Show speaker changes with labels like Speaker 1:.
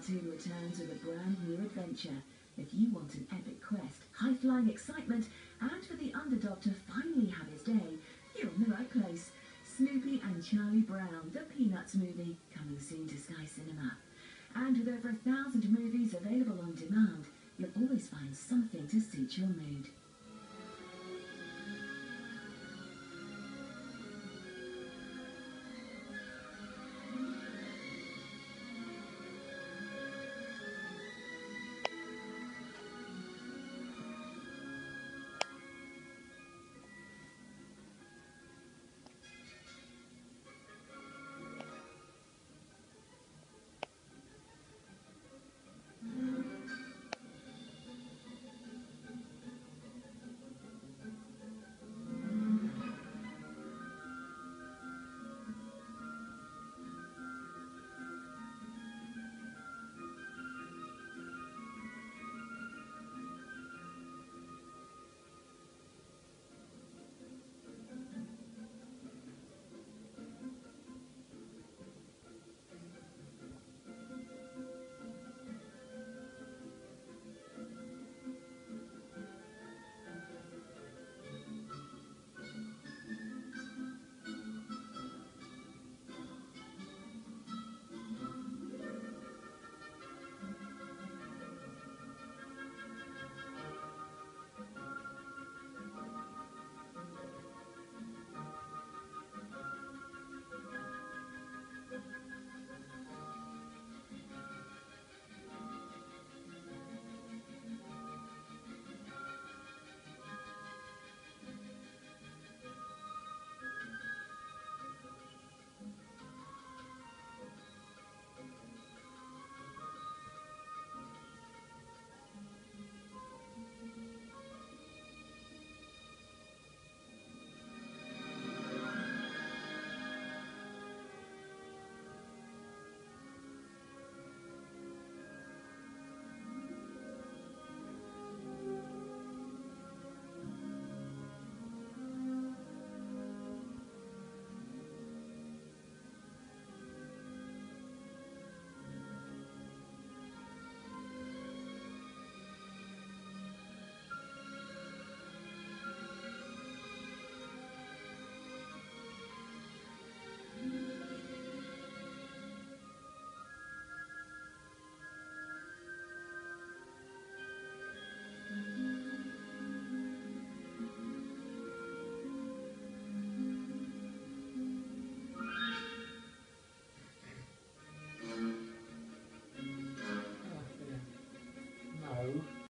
Speaker 1: cartoon returns with a brand new adventure. If you want an epic quest, high-flying excitement, and for the underdog to finally have his day, you're in the right place. Snoopy and Charlie Brown, the Peanuts movie, coming soon to Sky Cinema. And with over 1,000 movies available on demand, you'll always find something to suit your mood.